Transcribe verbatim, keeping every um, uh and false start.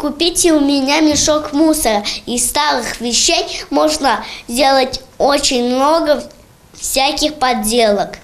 Купите у меня мешок мусора. Из старых вещей можно сделать очень много всяких подделок.